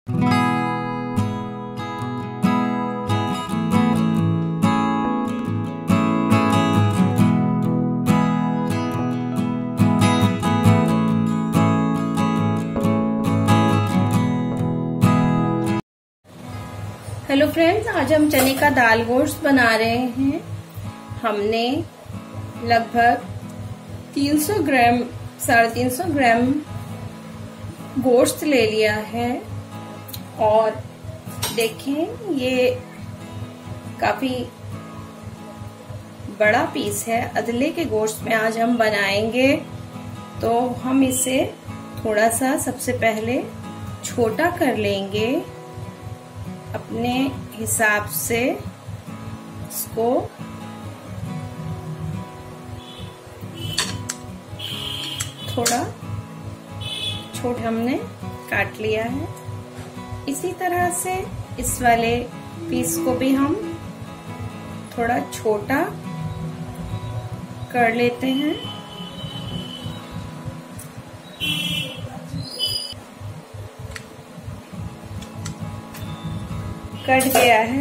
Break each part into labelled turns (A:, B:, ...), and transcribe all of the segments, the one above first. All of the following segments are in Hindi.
A: हेलो फ्रेंड्स, आज हम चने का दाल गोश्त बना रहे हैं। हमने लगभग 300 ग्राम 350 ग्राम गोश्त ले लिया है और देखें ये काफी बड़ा पीस है। अदले के गोश्त में आज हम बनाएंगे, तो हम इसे थोड़ा सा सबसे पहले छोटा कर लेंगे अपने हिसाब से। इसको थोड़ा छोटा हमने काट लिया है। इसी तरह से इस वाले पीस को भी हम थोड़ा छोटा कर लेते हैं। कट गया है।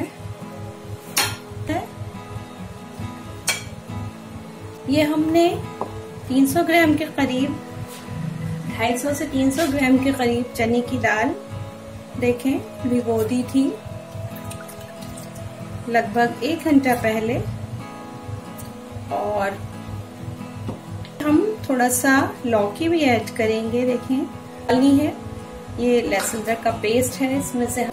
A: ये हमने 300 ग्राम के करीब 250 से 300 ग्राम के करीब चने की दाल देखें भिगो दी थी लगभग 1 घंटा पहले। और हम थोड़ा सा लौकी भी ऐड करेंगे। देखें डालनी है। ये लहसुन अदरक का पेस्ट है। इसमें से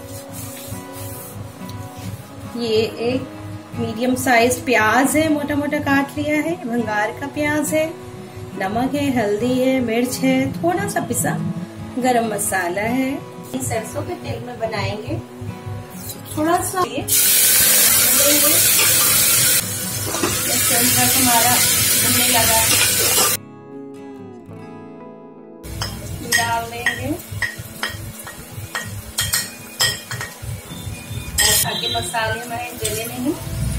A: ये एक मीडियम साइज प्याज है, मोटा मोटा काट लिया है। भंगार का प्याज है, नमक है, हल्दी है, मिर्च है, थोड़ा सा पिसा गरम मसाला है। ये सरसों के तेल में बनाएंगे। थोड़ा सा ये हमारा भुनने लगा डाल देंगे। ताकि मसाले हमारे जले नहीं।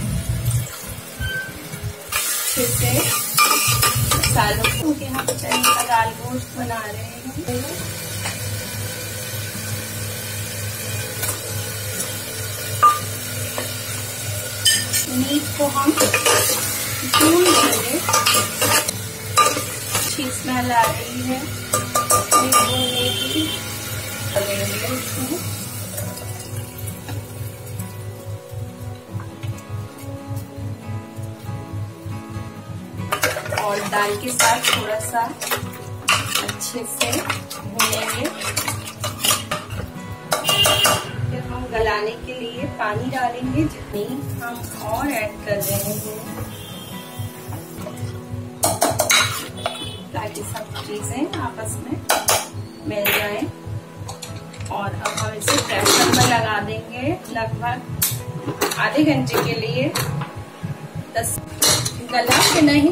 A: फिर से मसालों को यहाँ पे चने का दाल गोश्त बना रहे हैं। मीट को हम भून लेंगे। अच्छी स्मेल आ रही है भूनने की। और दाल के साथ थोड़ा सा अच्छे से भूनेंगे। फिर हम गलाने के लिए पानी डालेंगे, जितनी हम और ऐड कर रहे हैं ताकि सब चीजें आपस में मिल जाएं। और अब हम इसे प्रेशर में लगा देंगे लगभग आधे घंटे के लिए। 10 गला के नहीं।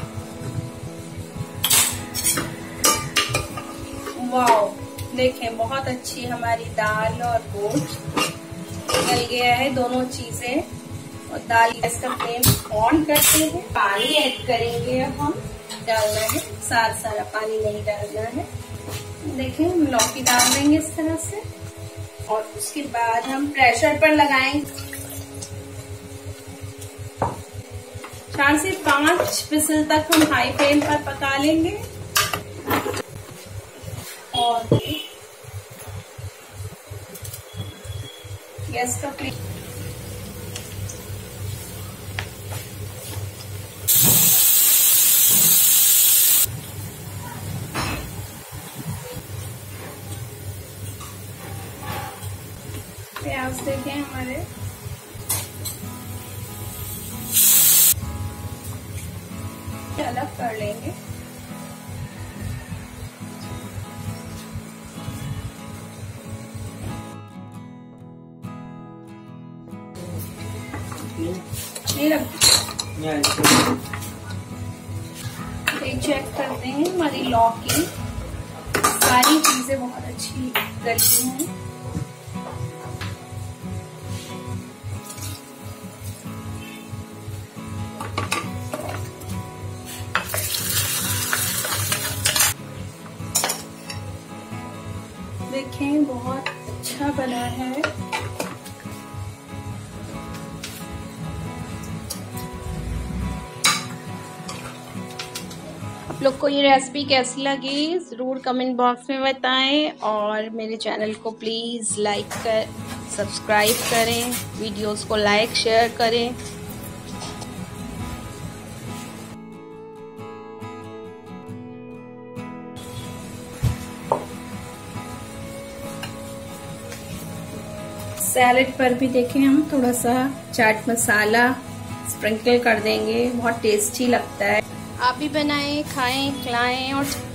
A: वाओ, देखें बहुत अच्छी हमारी दाल और गोश्त गल गया है, दोनों चीजें। और दाल गैस का फ्लेम ऑन करते हैं। पानी ऐड करेंगे। अब हम डालना है, सारा पानी नहीं डालना है। देखें हम लौकी डाल देंगे इस तरह से। और उसके बाद हम प्रेशर पर लगाएंगे। 4 से 5 विसल तक हम हाई फ्लेम पर पका लेंगे। और गैस का फ्लेम प्याज देखें हमारे अलग कर लेंगे। चेक करते हैं हमारी लौकी सारी चीजें बहुत अच्छी गली हैं। देखें बहुत अच्छा बना है। आप लोग को ये रेसिपी कैसी लगी ज़रूर कमेंट बॉक्स में बताएं, और मेरे चैनल को प्लीज़ सब्सक्राइब करें, वीडियोस को लाइक शेयर करें। सैलेड पर भी देखें हम थोड़ा सा चाट मसाला स्प्रिंकल कर देंगे, बहुत टेस्टी लगता है। आप भी बनाएं, खाएं, खिलाएं और